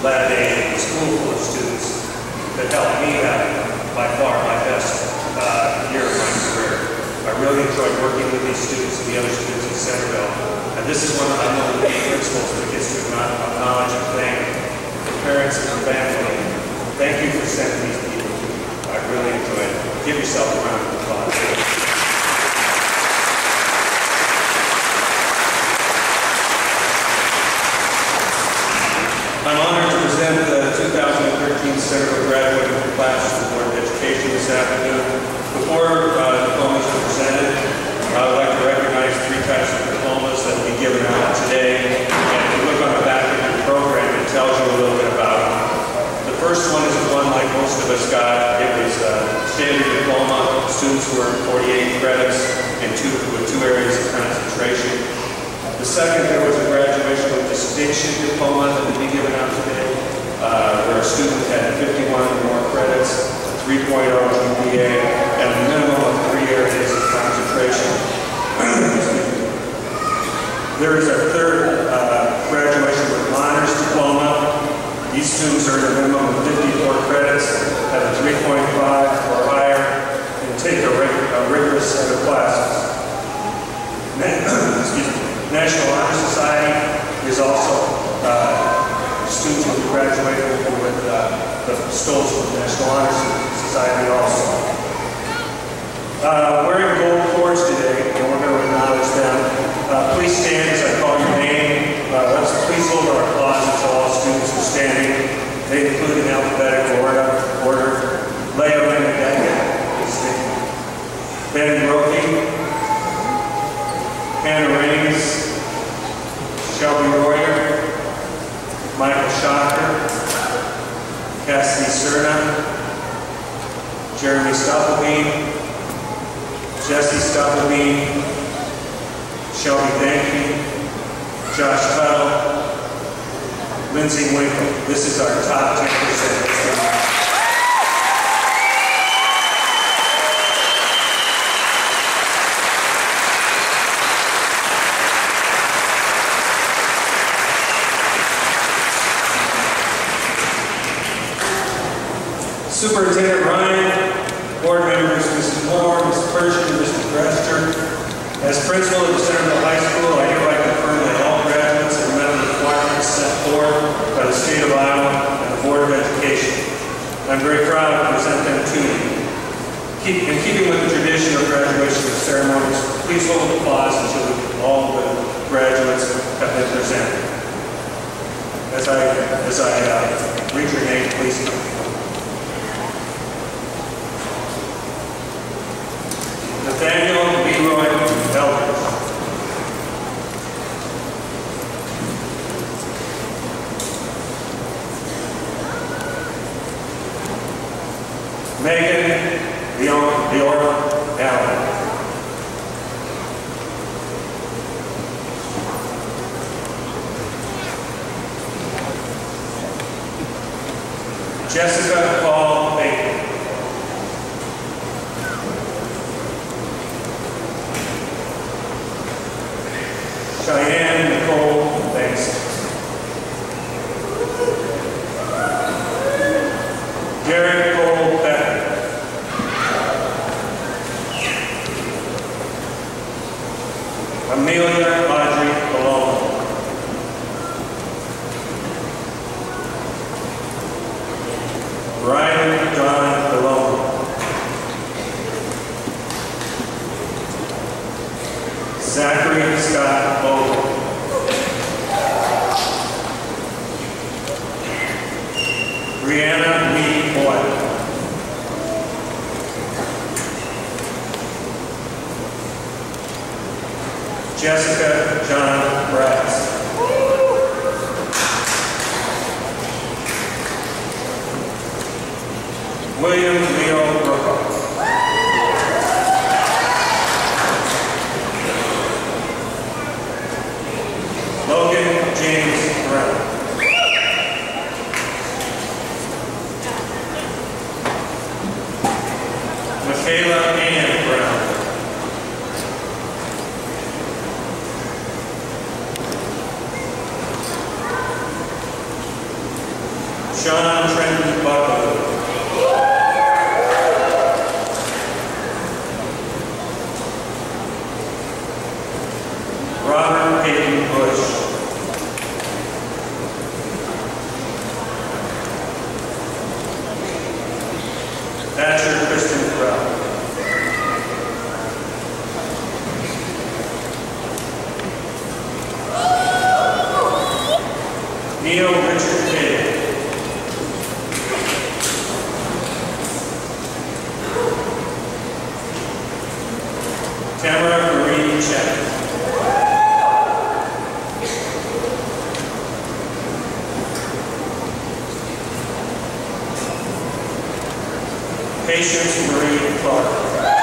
led a school full of students that helped me have by far my best year of my career. I really enjoyed working with these students and the other students in Centerville. And this is one of the main principles that gets to acknowledge and thank the parents and the family. Thank you for sending these people to me. I really enjoyed it. Give yourself a round of applause. I'm honored to present the 2013 Centerville graduating class to the Board of Education this afternoon. Before diplomas are presented, I would like to recognize 3 types of diplomas that will be given out today. And if you look on the back of your program, it tells you a little bit about them. The first one is one like most of us got. It was a standard diploma. Students who earned 48 credits with 2 areas of concentration. The second, there was a graduation with distinction diploma that will be given out today, where a student had 51 or more credits, a 3.0 GPA, and a minimum of 3 areas of concentration. There is a third graduation with honors diploma. These students earn a minimum of 54 credits, have a 3.5 or higher, and take a rigorous set of classes. Excuse me. National Honor Society is also students who graduated with the stolz of the National Honor Society also. Wearing gold cords today, and we're going to acknowledge them. Please stand as I call your name. Let's please hold our applause until all students are standing. They include in alphabetical order. Leo Menendez, Ben Brokey, Hannah Raines, Shelby Royer, Michael Shocker, Cassidy Cerna, Jeremy Stufflebeam, Jesse Stufflebeam, Shelby Danke, Josh Tuttle, Lindsay Winkle. This is our top 10%. Superintendent Ryan, board members Mrs. Moore, Mrs. Pershing, Mr. Brester. As principal of Centerville High School, I hereby confirm that all graduates have met the requirements set forth by the state of Iowa and the Board of Education. I'm very proud to present them to you. In keeping with the tradition of graduation ceremonies, please hold applause until all the graduates have been presented. As I read your name, please come. Nathaniel Leroy Eldridge. Megan Leora Allen. Jessica Paul Baker. Cheyenne Nicole Banks. Derek Cole Becker. Amelia Audrey Malone. Ryan John Malone. Zachary Scott Bogle. Brianna Lee Boyle. Jessica John Brass. William Leo Brookoff. Logan James Brown. Michaela Ann Brown. Thatcher Kristen Burrell. Neil Richard Day. Tamara Marie Chet. Patience Marie Clark.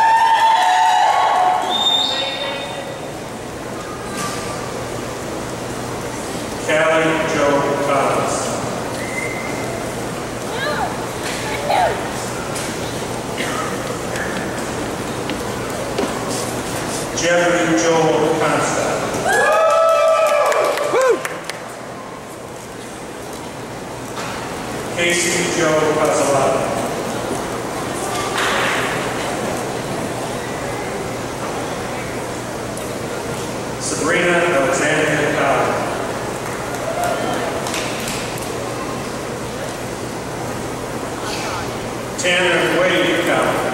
Callie Joe Collins. Jeffrey Joel Constable. Casey Joe Pazzolato. Sabrina Alexander Powell. Tanner Wade Powell.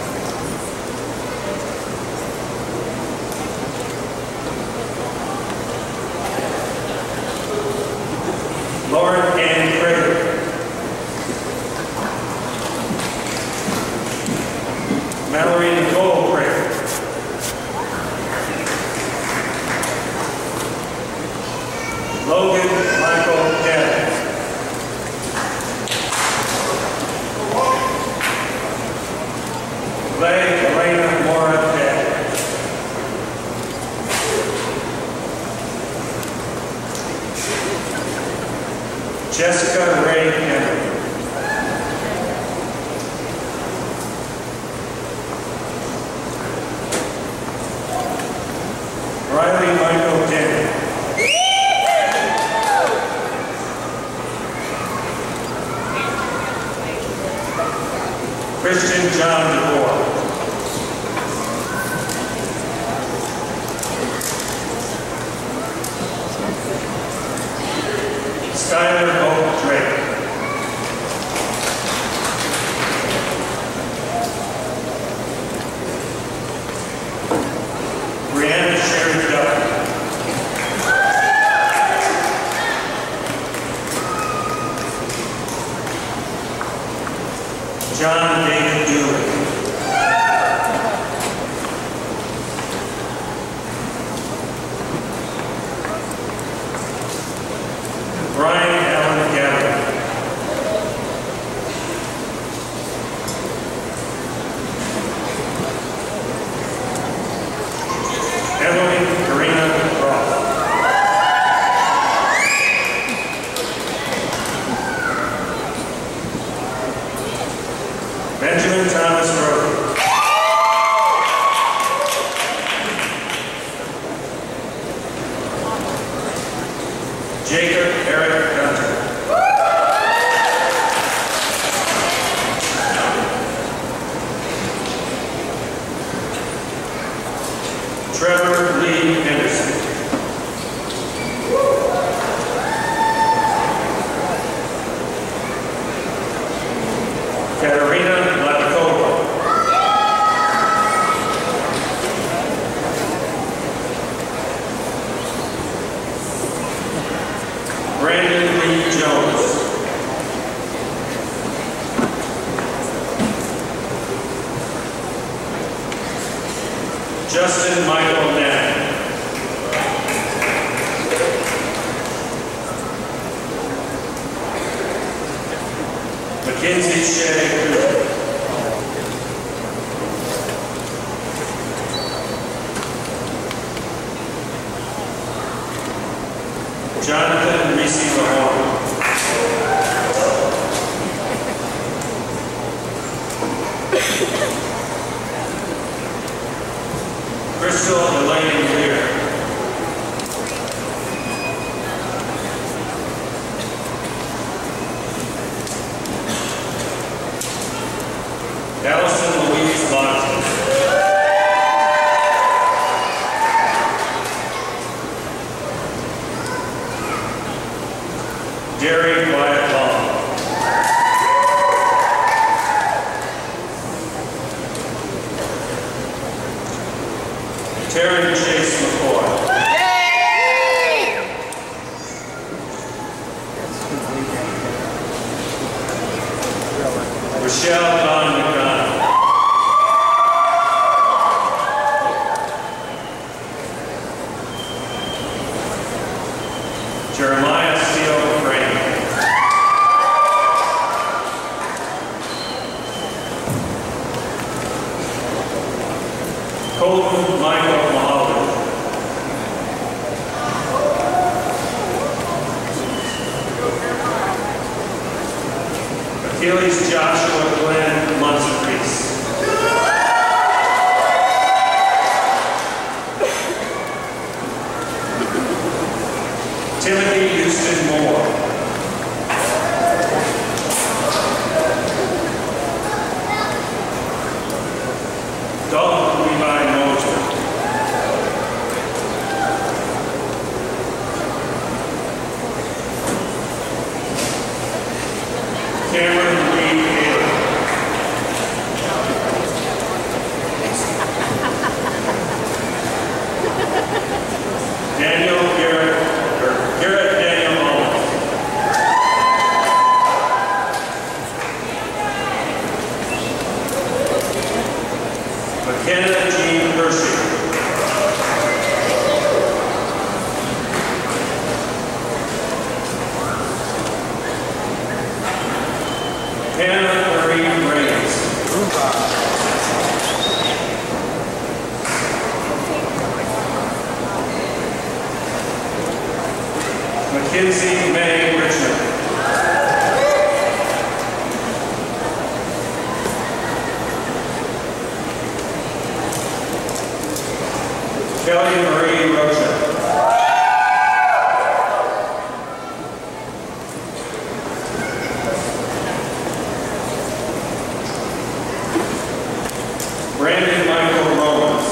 Lauren Ann Craig. Mallory Nicole Craig. Logan Michael Gadd. Leigh Elena Mora Gadd. Jessica Ray Henry. Riley Michael Denny. Christian John DeBoer. Skyler Hope Drake. Brianna Sherry Duffy. John David Dooley. Brian Allen Gallagher. Emily Karina Roth. Benjamin Thomas Rowe. Jacob Eric Gunter. Trevor Lee Henderson. Katerina Lavikova. Brandon Lee Jones. Justin Michael Nack. Mackenzie Shea Cooper. Jonathan Reese Mahone. Crystal Elaine Lear. Allison Louise Lawson. Jerry Wyatt Long. Taryn Chase McCoy. Rochelle Dawn McDonald. Jeremiah Steele Crane. Colton Michael Mahler. Achilles Joshua Glenn Munson-Reese. Timothy Houston Moore. Dalton Levi Moser. Cameron Lee Haley. Daniel Garrett Daniel Owens. McKenna Jean Hershey. Hannah Marie Reigns. Mackenzie May Richmond. Kelly Marie Rocha. Brandon Michael Rowlands.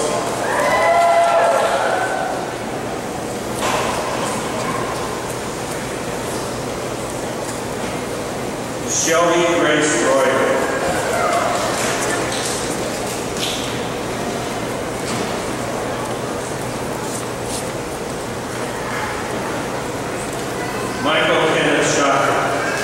Shelby Grace Royer. Michael Kenneth Shocker.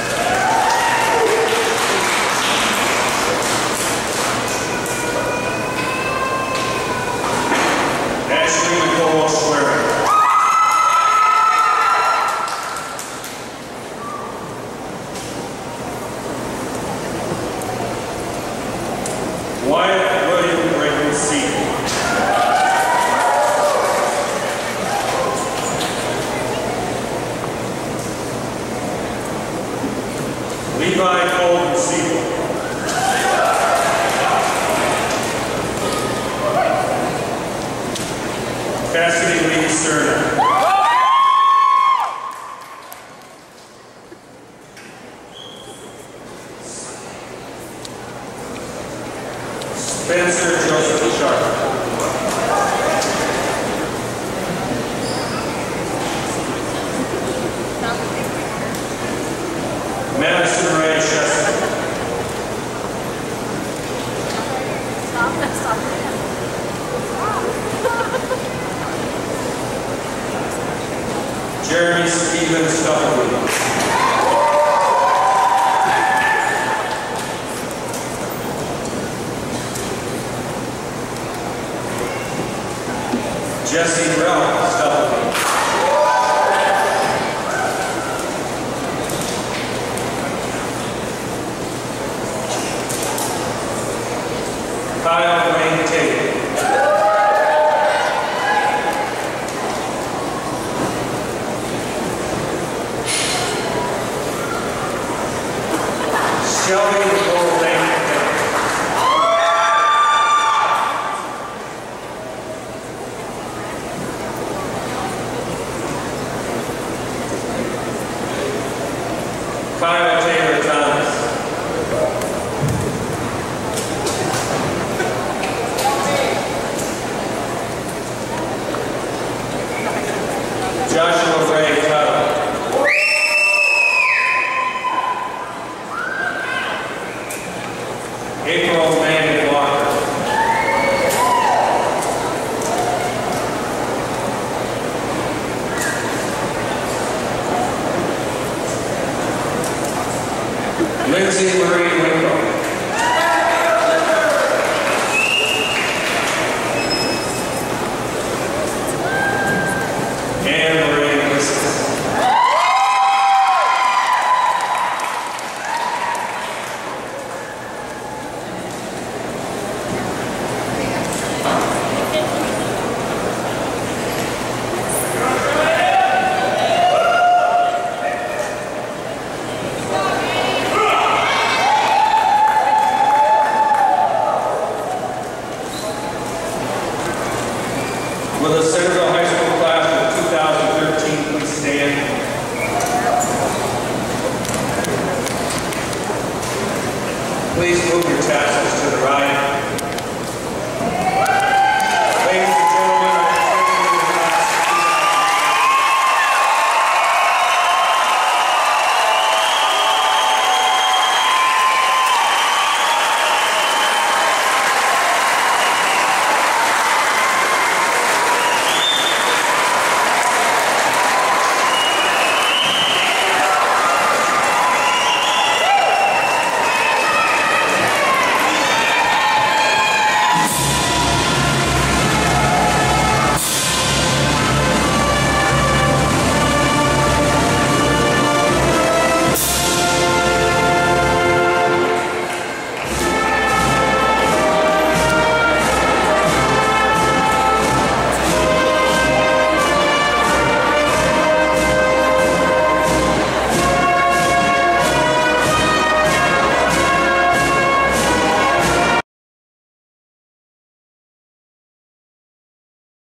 Ashley Nicole Schwerin. Wyatt William Raymond Seaton. Levi Colton Siegel. Cassidy Lee Cerner. Spencer Joseph Sharp. Madison Ray Chester. Stop. Jeremy Stephen Stubbleweed. Jesse Ralph Stubbleweed. Kyle Wayne Tate. Shelby Nicole Lane. Kyle Taylor Thomas. Please move your tassels to the right